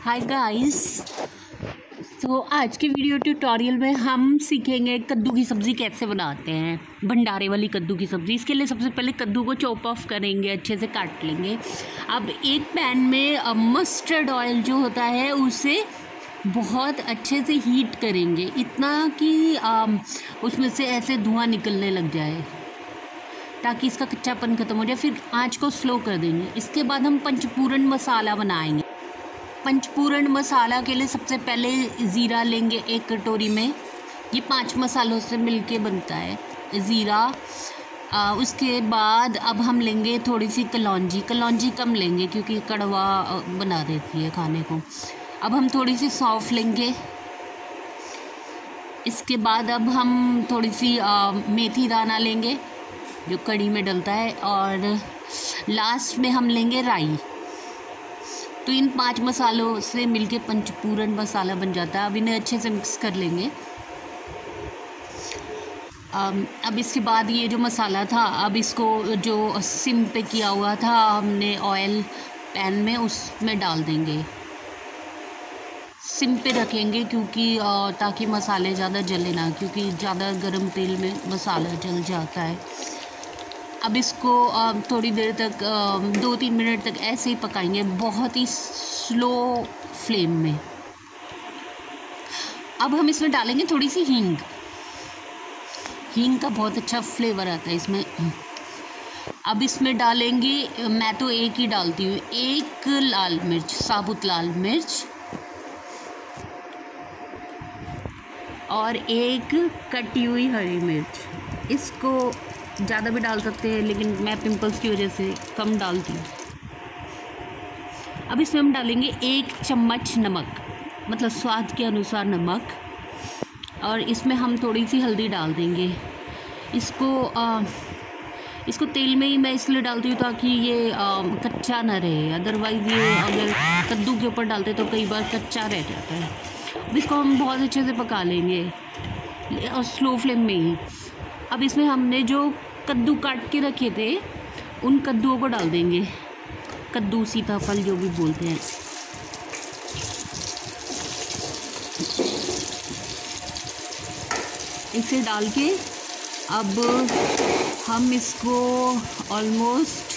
Hi guys. तो आज के वीडियो ट्यूटोरियल में हम सीखेंगे कद्दू की सब्ज़ी कैसे बनाते हैं, भंडारे वाली कद्दू की सब्ज़ी। इसके लिए सबसे पहले कद्दू को चॉप ऑफ करेंगे, अच्छे से काट लेंगे। अब एक पैन में मस्टर्ड ऑयल जो होता है उसे बहुत अच्छे से हीट करेंगे, इतना कि उसमें से ऐसे धुआं निकलने लग जाए ताकि इसका कच्चापन ख़त्म हो जाए। फिर आँच को स्लो कर देंगे। इसके बाद हम पंचपूरण मसाला बनाएंगे। पंचपूरण मसाला के लिए सबसे पहले ज़ीरा लेंगे एक कटोरी में। ये 5 मसालों से मिलके बनता है ज़ीरा। उसके बाद अब हम लेंगे थोड़ी सी कलौंजी कम लेंगे क्योंकि कड़वा बना देती है खाने को। अब हम थोड़ी सी सौंफ लेंगे। इसके बाद अब हम थोड़ी सी मेथी दाना लेंगे जो कड़ी में डलता है, और लास्ट में हम लेंगे राई। तो इन 5 मसालों से मिलके पंचपूरण मसाला बन जाता है। अब इन्हें अच्छे से मिक्स कर लेंगे। अब इसके बाद ये जो मसाला था, अब इसको जो सिम पे किया हुआ था हमने ऑयल पैन में, उसमें डाल देंगे। सिम पे रखेंगे क्योंकि ताकि मसाले ज़्यादा जले ना, क्योंकि ज़्यादा गर्म तेल में मसाला जल जाता है। अब इसको थोड़ी देर तक 2-3 मिनट तक ऐसे ही पकाएंगे, बहुत ही स्लो फ्लेम में। अब हम इसमें डालेंगे थोड़ी सी हींग का बहुत अच्छा फ्लेवर आता है इसमें। अब इसमें डालेंगे, मैं तो एक ही डालती हूँ, 1 लाल मिर्च, साबुत लाल मिर्च, और 1 कटी हुई हरी मिर्च। इसको ज़्यादा भी डाल सकते हैं लेकिन मैं पिंपल्स की वजह से कम डालती हूँ। अब इसमें हम डालेंगे 1 चम्मच नमक, मतलब स्वाद के अनुसार नमक, और इसमें हम थोड़ी सी हल्दी डाल देंगे। इसको तेल में ही मैं इसलिए डालती हूँ ताकि ये कच्चा ना रहे, अदरवाइज़ ये अगर कद्दू के ऊपर डालते तो कई बार कच्चा रह जाता है। अब इसको हम बहुत अच्छे से पका लेंगे और स्लो फ्लेम में ही। अब इसमें हमने जो कद्दू काट के रखे थे उन कद्दुओं को डाल देंगे, कद्दू सीताफल जो भी बोलते हैं। इसे डाल के अब हम इसको ऑलमोस्ट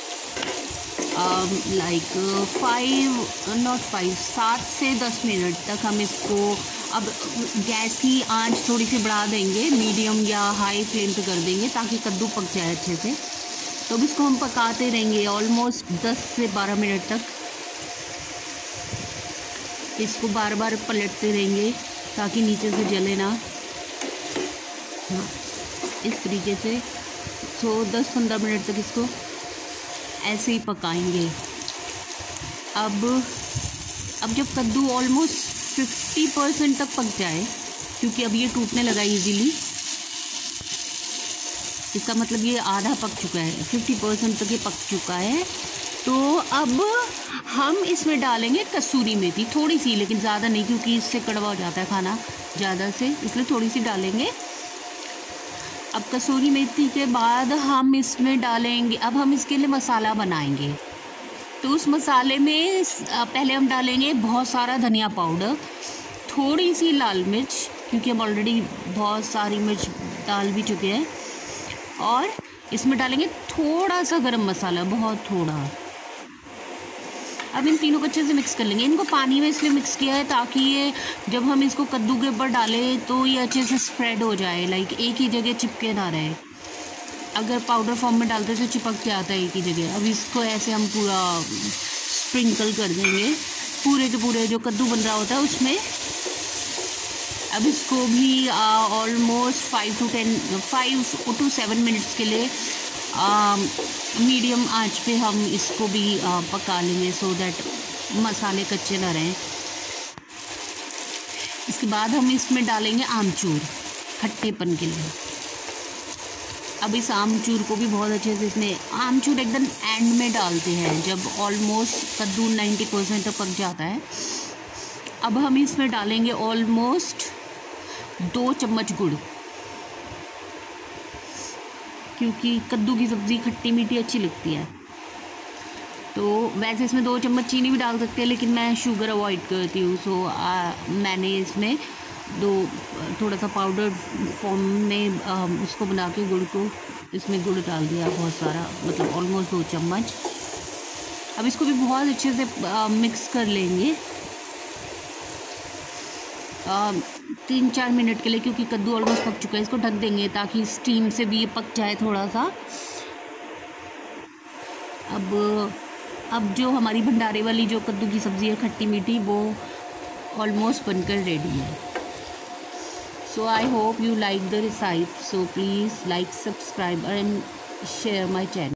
7 से 10 मिनट तक हम इसको, अब गैस की आंच थोड़ी सी बढ़ा देंगे, मीडियम या हाई फ्लेम पे कर देंगे ताकि कद्दू पक जाए अच्छे से। तो अब इसको हम पकाते रहेंगे ऑलमोस्ट 10 से 12 मिनट तक। इसको बार बार पलटते रहेंगे ताकि नीचे से जले ना। हाँ, इस तरीके से। तो 10-15 मिनट तक इसको ऐसे ही पकाएंगे। अब जब कद्दू ऑलमोस्ट 50% तक पक जाए, क्योंकि अब ये टूटने लगा इजीली, इसका मतलब ये आधा पक चुका है, 50% तक ये पक चुका है। तो अब हम इसमें डालेंगे कसूरी मेथी, थोड़ी सी, लेकिन ज़्यादा नहीं क्योंकि इससे कड़वा हो जाता है खाना ज़्यादा से, इसलिए थोड़ी सी डालेंगे। अब कसूरी मेथी के बाद हम इसमें डालेंगे, अब हम इसके लिए मसाला बनाएंगे। तो उस मसाले में पहले हम डालेंगे बहुत सारा धनिया पाउडर, थोड़ी सी लाल मिर्च, क्योंकि हम ऑलरेडी बहुत सारी मिर्च डाल भी चुके हैं, और इसमें डालेंगे थोड़ा सा गरम मसाला, बहुत थोड़ा। अब इन तीनों को अच्छे से मिक्स कर लेंगे। इनको पानी में इसलिए मिक्स किया है ताकि ये जब हम इसको कद्दू के ऊपर डालें तो ये अच्छे से स्प्रेड हो जाए, लाइक एक ही जगह चिपके ना रहे। अगर पाउडर फॉर्म में डालते तो चिपक के आता है एक ही जगह। अब इसको ऐसे हम पूरा स्प्रिंकल कर देंगे पूरे के पूरे जो कद्दू बन रहा होता है उसमें। अब इसको भी ऑलमोस्ट 5 to 7 मिनट्स के लिए मीडियम आंच पे हम इसको भी पका लेंगे, सो दैट मसाले कच्चे ना रहें। इसके बाद हम इसमें डालेंगे आमचूर, खट्टेपन के लिए। अब इस आमचूर को भी बहुत अच्छे से, इसमें आमचूर एकदम एंड में डालते हैं जब ऑलमोस्ट कद्दू 90% तक पक जाता है। अब हम इसमें डालेंगे ऑलमोस्ट 2 चम्मच गुड़, क्योंकि कद्दू की सब्ज़ी खट्टी मीठी अच्छी लगती है। तो वैसे इसमें 2 चम्मच चीनी भी डाल सकते हैं, लेकिन मैं शुगर अवॉइड करती हूँ। सो मैंने इसमें थोड़ा सा पाउडर फॉर्म में उसको बना के गुड़ को इसमें गुड़ डाल दिया बहुत सारा, मतलब ऑलमोस्ट 2 चम्मच। अब इसको भी बहुत अच्छे से मिक्स कर लेंगे 3-4 मिनट के लिए, क्योंकि कद्दू ऑलमोस्ट पक चुका है। इसको ढक देंगे ताकि स्टीम से भी ये पक जाए थोड़ा सा। अब जो हमारी भंडारे वाली जो कद्दू की सब्ज़ी है खट्टी मीठी, वो ऑलमोस्ट बनकर रेडी है। So I hope you like the recipe. So please like, subscribe and share my channel.